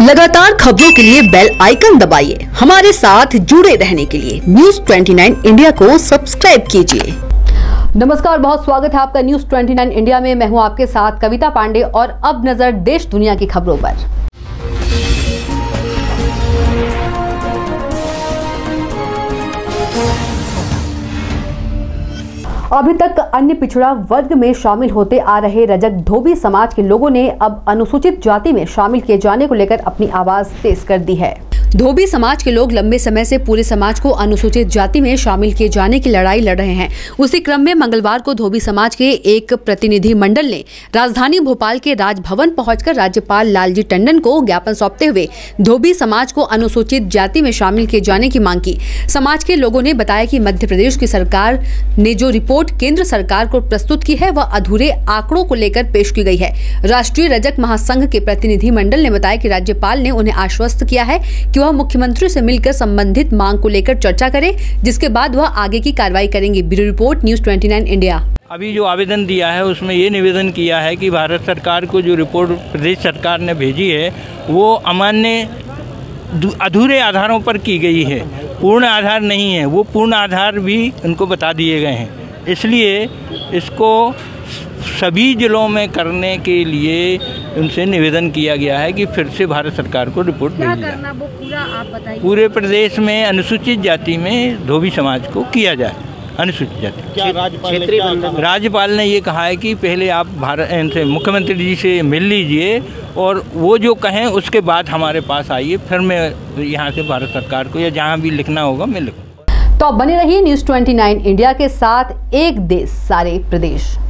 लगातार खबरों के लिए बेल आइकन दबाइए। हमारे साथ जुड़े रहने के लिए न्यूज़ 29 इंडिया को सब्सक्राइब कीजिए। नमस्कार, बहुत स्वागत है आपका न्यूज़ 29 इंडिया में। मैं हूं आपके साथ कविता पांडे और अब नजर देश दुनिया की खबरों पर। अभी तक अन्य पिछड़ा वर्ग में शामिल होते आ रहे रजक धोबी समाज के लोगों ने अब अनुसूचित जाति में शामिल किए जाने को लेकर अपनी आवाज तेज कर दी है। धोबी समाज के लोग लंबे समय से पूरे समाज को अनुसूचित जाति में शामिल किए जाने की लड़ाई लड़ रहे हैं। उसी क्रम में मंगलवार को धोबी समाज के एक प्रतिनिधि मंडल ने राजधानी भोपाल के राजभवन पहुंचकर राज्यपाल लालजी टंडन को ज्ञापन सौंपते हुए धोबी समाज को अनुसूचित जाति में शामिल किए जाने की मांग की। समाज के लोगों ने बताया कि मध्य प्रदेश की सरकार ने जो रिपोर्ट केंद्र सरकार को प्रस्तुत की है वह अधूरे आंकड़ों को लेकर पेश की गई है। राष्ट्रीय रजक महासंघ के प्रतिनिधि मंडल ने बताया कि राज्यपाल ने उन्हें आश्वस्त किया है कि वह मुख्यमंत्री से मिलकर संबंधित मांग को लेकर चर्चा करें, जिसके बाद वह आगे की कार्रवाई करेंगे। Bureau report, news 29 India. अभी जो आवेदन दिया है उसमें ये निवेदन किया है कि भारत सरकार को जो रिपोर्ट प्रदेश सरकार ने भेजी है वो अमान्य अधूरे आधारों पर की गई है, पूर्ण आधार नहीं है। वो पूर्ण आधार भी उनको बता दिए गए हैं। इसलिए इसको सभी जिलों में करने के लिए उनसे निवेदन किया गया है कि फिर से भारत सरकार को रिपोर्ट भेजी जाए। वो पूरा आप बताइए। पूरे प्रदेश में अनुसूचित जाति में धोबी समाज को किया जाए अनुसूचित जाति। क्या राज्यपाल ने ये कहा है कि पहले आप इनसे मुख्यमंत्री जी से मिल लीजिए और वो जो कहें उसके बाद हमारे पास आइए, फिर मैं यहाँ से भारत सरकार को या जहाँ भी लिखना होगा मैं लिखूँ। तो बने रहिए न्यूज़ 29 इंडिया के साथ। एक देश सारे प्रदेश।